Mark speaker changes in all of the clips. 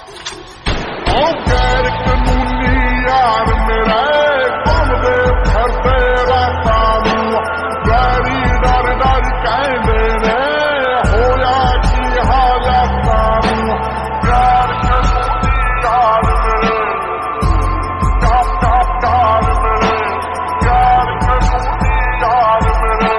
Speaker 1: गैर कानूनी यार मेरा घूमदे फिरदे रातां नूं गैरी डर डर कहंदे ने होया की हालातां नूं गैर कानूनी यार मेरे यार मेरे गैर कानूनी यार मेरे।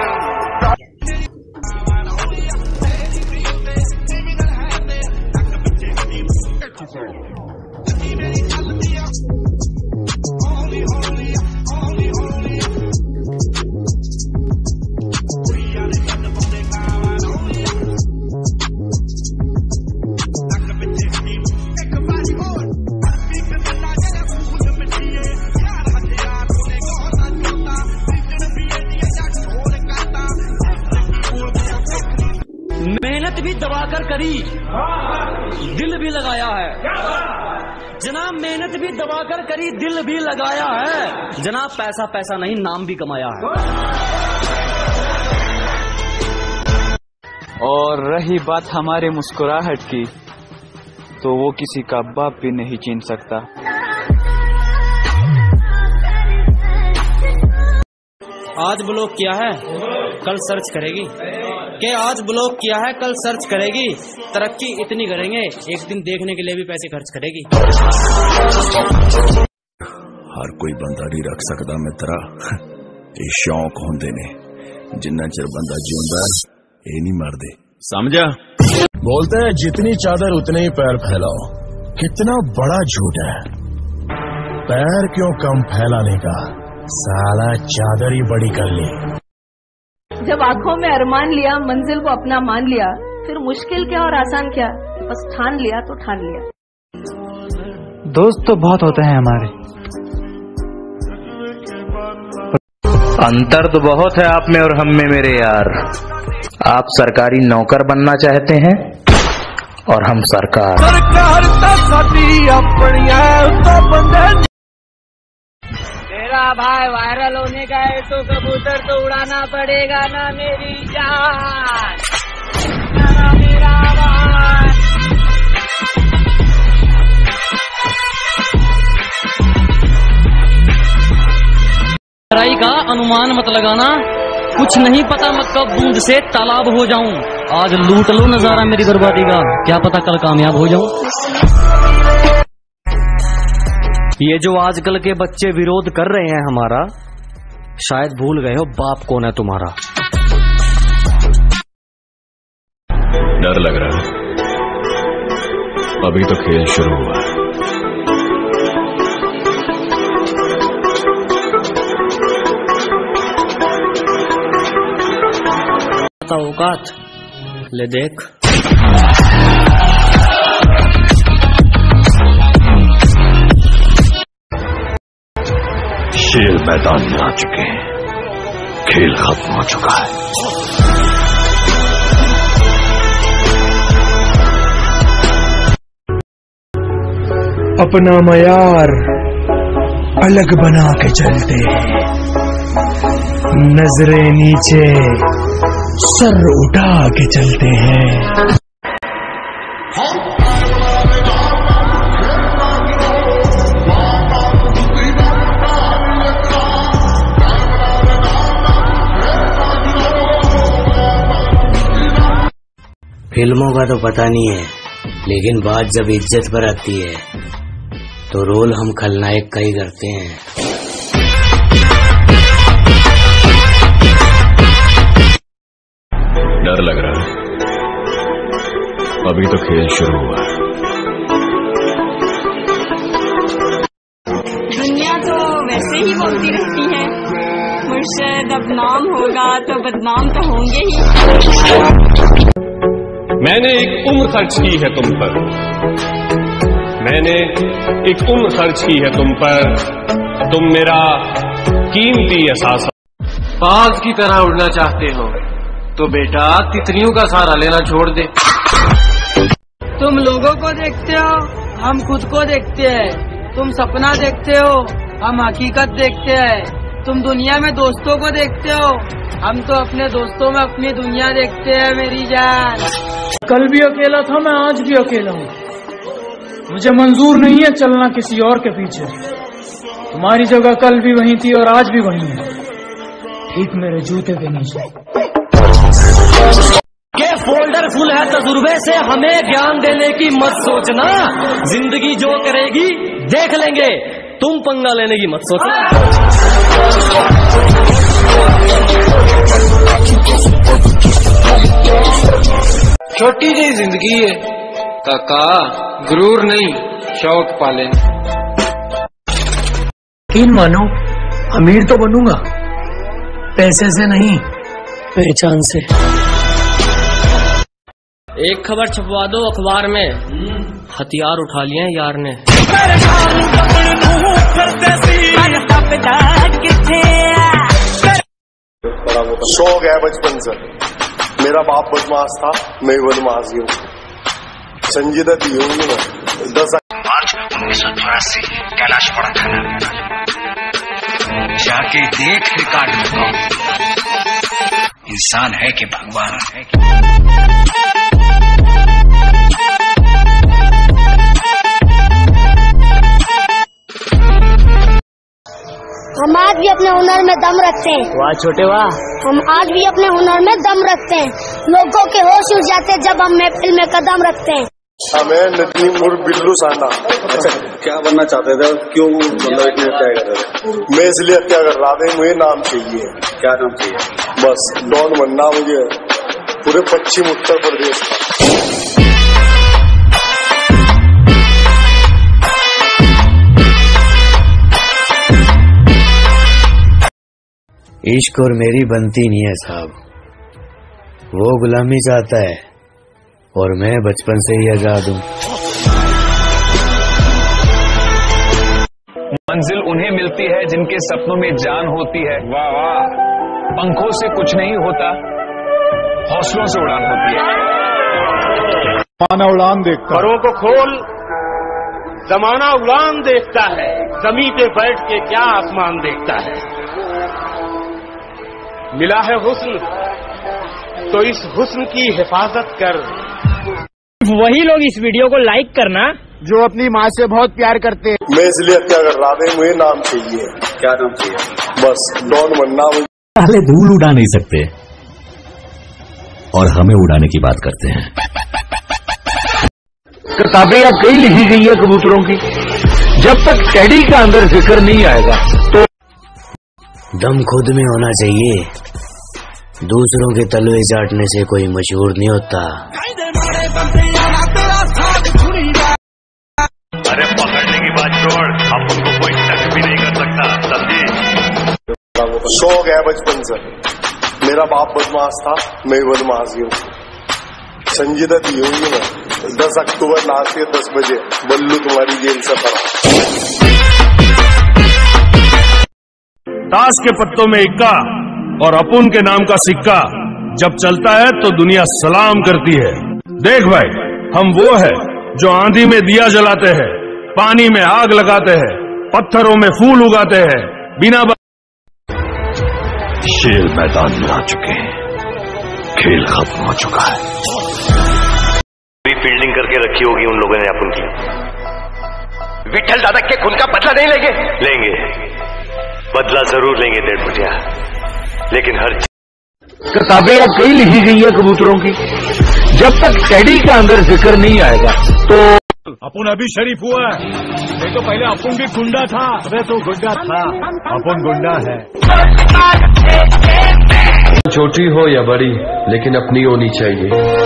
Speaker 2: मेहनत भी दबाकर करी, दिल भी लगाया है जनाब। मेहनत भी दबाकर करी, दिल भी लगाया है जनाब। पैसा पैसा नहीं, नाम भी कमाया है।
Speaker 3: और रही बात हमारे मुस्कुराहट की, तो वो किसी का बाप भी नहीं छीन सकता।
Speaker 2: आज ब्लॉक किया है कल सर्च करेगी, के आज ब्लॉक किया है कल सर्च करेगी। तरक्की इतनी करेंगे एक दिन देखने के लिए भी पैसे खर्च करेगी।
Speaker 4: हर कोई बंदा नहीं रख सकता मित्रा, ये शौक होंदे ने। जिन्ना चिर बंदा जिंदा ये नहीं मरदे, समझा?
Speaker 5: बोलते हैं जितनी चादर उतने ही पैर फैलाओ। कितना बड़ा झूठ है। पैर क्यों कम फैलाने का, साला चादर ही बड़ी कर ली।
Speaker 6: जब आंखों में अरमान लिया, मंजिल को अपना मान लिया, फिर मुश्किल क्या और आसान क्या, बस ठान लिया तो ठान लिया।
Speaker 3: दोस्त तो बहुत होते हैं हमारे,
Speaker 7: अंतर तो बहुत है आप में और हम में मेरे यार। आप सरकारी नौकर बनना चाहते हैं और हम सरकार।
Speaker 2: मेरा भाई वायरल होने का है तो कबूतर तो उड़ाना पड़ेगा ना मेरी जान, ना मेरा भाई। गहराई का अनुमान मत लगाना, कुछ नहीं पता मैं कब बूंद से तालाब हो जाऊं। आज लूट लो नजारा मेरी बर्बादी का, क्या पता कल कामयाब हो जाऊं। ये जो आजकल के बच्चे विरोध कर रहे हैं हमारा, शायद भूल गए हो बाप कौन है तुम्हारा।
Speaker 4: डर लग रहा है, अभी तो खेल शुरू हुआ है।
Speaker 2: औकात ले देख।
Speaker 4: शेर मैदान में आ चुके हैं, खेल खत्म हो चुका है।
Speaker 5: अपना मयार अलग बना के चलते हैं, नजरें नीचे सर उठा के चलते हैं।
Speaker 8: फिल्मों का तो पता नहीं है, लेकिन बात जब इज्जत पर आती है तो रोल हम खलनायक का ही करते हैं।
Speaker 4: डर लग रहा है, अभी तो खेल शुरू हुआ है।
Speaker 6: दुनिया तो वैसे ही बोलती रहती है, मुर्शद अब नाम होगा तो बदनाम तो होंगे ही।
Speaker 9: मैंने एक उम्र खर्च की है तुम पर, मैंने एक उम्र खर्च की है तुम पर, तुम मेरा कीमती एहसास।
Speaker 10: बाज की तरह उड़ना चाहते हो तो बेटा तितलियों का सहारा लेना छोड़ दे।
Speaker 2: तुम लोगों को देखते हो, हम खुद को देखते हैं। तुम सपना देखते हो, हम हकीकत देखते हैं। तुम दुनिया में दोस्तों को देखते हो, हम तो अपने दोस्तों में अपनी दुनिया देखते हैं मेरी जान। कल भी अकेला था मैं, आज भी अकेला हूँ। मुझे मंजूर नहीं है चलना किसी और के पीछे। तुम्हारी जगह कल भी वहीं थी और आज भी वहीं है, ठीक मेरे जूते के नीचे।
Speaker 11: के फोल्डर फुल है तजुर्बे से, हमें ज्ञान देने की मत सोचना। जिंदगी जो करेगी देख लेंगे, तुम पंगा लेने की मत सोचना।
Speaker 10: छोटी जी जिंदगी है काका, गुरूर नहीं शौक पाले।
Speaker 11: यकीन मानो अमीर तो बनूंगा, पैसे से नहीं पहचान से। एक खबर छपवा दो अखबार में, हथियार उठा लिए यार ने।
Speaker 1: शौक है बचपन से, मेरा बाप बदमाश था, मैं बदमाश हूँ। संजीदा दी होंगी ना 10
Speaker 12: मार्च 1984 कैलाश पड़ा थाना, जाके देख रिकॉर्ड में कौन इंसान है कि भगवान है।
Speaker 13: हम आज भी अपने हुनर में दम रखते हैं।
Speaker 11: वाह छोटे वाह।
Speaker 13: हम आज भी अपने हुनर में दम रखते हैं। लोगों के होश उड़ जाते जब हम महफिल में कदम रखते हैं।
Speaker 1: हमें नदीम और बिल्लू साना।
Speaker 14: अच्छा क्या बनना चाहते थे, क्यों मतलब इतने क्या कर रहे थे?
Speaker 1: मैं इसलिए क्या कर रहा था, मुझे नाम चाहिए।
Speaker 14: क्या नाम चाहिए?
Speaker 1: बस डॉन बनना मुझे पूरे पश्चिम उत्तर प्रदेश का।
Speaker 8: इश्क और मेरी बनती नहीं है साहब, वो गुलामी चाहता है और मैं बचपन से ही आजाद हूँ।
Speaker 3: मंजिल उन्हें मिलती है जिनके सपनों में जान होती है। वाह वाह। पंखों से कुछ नहीं होता, हौसलों से उड़ान होती है।
Speaker 1: जमाना उड़ान देखता,
Speaker 9: परों को खोल, जमाना उड़ान देखता है। जमीन पे बैठ के क्या आसमान देखता है। मिला है हुस्न तो इस हुस्न की हिफाजत कर।
Speaker 11: वही लोग इस वीडियो को लाइक करना
Speaker 2: जो अपनी माँ से बहुत प्यार करते हैं।
Speaker 1: मैं इसलिए क्या कर रहा था, मुझे नाम चाहिए।
Speaker 14: क्या नाम चाहिए?
Speaker 1: बस डॉन बनना।
Speaker 5: पहले धूल उड़ा नहीं सकते और हमें उड़ाने की बात करते हैं।
Speaker 15: किताबें या कई लिखी गई है कबूतरों की, जब तक टेडी का अंदर जिक्र नहीं आएगा तो
Speaker 8: दम खुद में होना चाहिए, दूसरों के तलवे चाटने से कोई मशहूर नहीं होता।
Speaker 12: अरे पकड़ने की बात छोड़, अब उनको कोई टच भी नहीं कर सकता, समझे?
Speaker 1: शौक है बचपन से, मेरा बाप बदमाश था, मैं बदमाश हूँ। संजीदा दी होंगी ना 10 अक्टूबर रात के 10 बजे बल्लू तुम्हारी जेल से पड़ा।
Speaker 5: ताश के पत्तों में इक्का और अपुन के नाम का सिक्का जब चलता है तो दुनिया सलाम करती है। देख भाई, हम वो है जो आंधी में दिया जलाते हैं, पानी में आग लगाते हैं, पत्थरों में फूल उगाते हैं, बिना
Speaker 4: शेर मैदान में आ चुके हैं, खेल खत्म हो चुका है।
Speaker 12: भी फील्डिंग करके रखी होगी उन लोगों ने अपन की। विठल दादा के खून का बदला नहीं लेंगे? लेंगे, बदला जरूर लेंगे डेढ़ फुटिया, लेकिन हर
Speaker 15: किताबें या कई लिखी गई है कबूतरों की, जब तक टेडी का अंदर जिक्र नहीं आएगा तो
Speaker 5: अपुन अभी शरीफ हुआ है, नहीं तो पहले अपुन भी गुंडा था। अबे तो गुंडा था, अपुन गुंडा है।
Speaker 10: छोटी हो या बड़ी, लेकिन अपनी होनी चाहिए।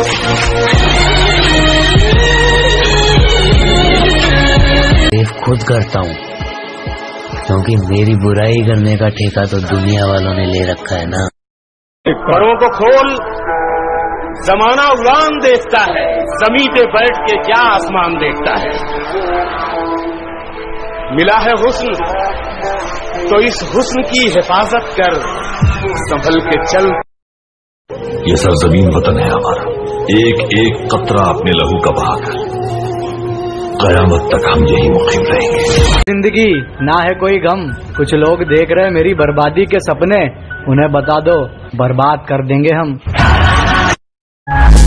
Speaker 8: खुद करता हूँ क्योंकि मेरी बुराई करने का ठेका तो दुनिया वालों ने ले रखा है ना।
Speaker 9: परों को खोल, जमाना उड़ान देखता है। जमीन पे बैठ के क्या आसमान देखता है। मिला है हुस्न तो इस हुस्न की हिफाजत कर, संभल के चल।
Speaker 4: ये सरजमीन वतन है हमारा, एक एक कतरा अपने लहू का बहाकर, कयामत तक हम यही मुकीम रहेंगे।
Speaker 2: जिंदगी ना है कोई गम, कुछ लोग देख रहे हैं मेरी बर्बादी के सपने, उन्हें बता दो बर्बाद कर देंगे हम।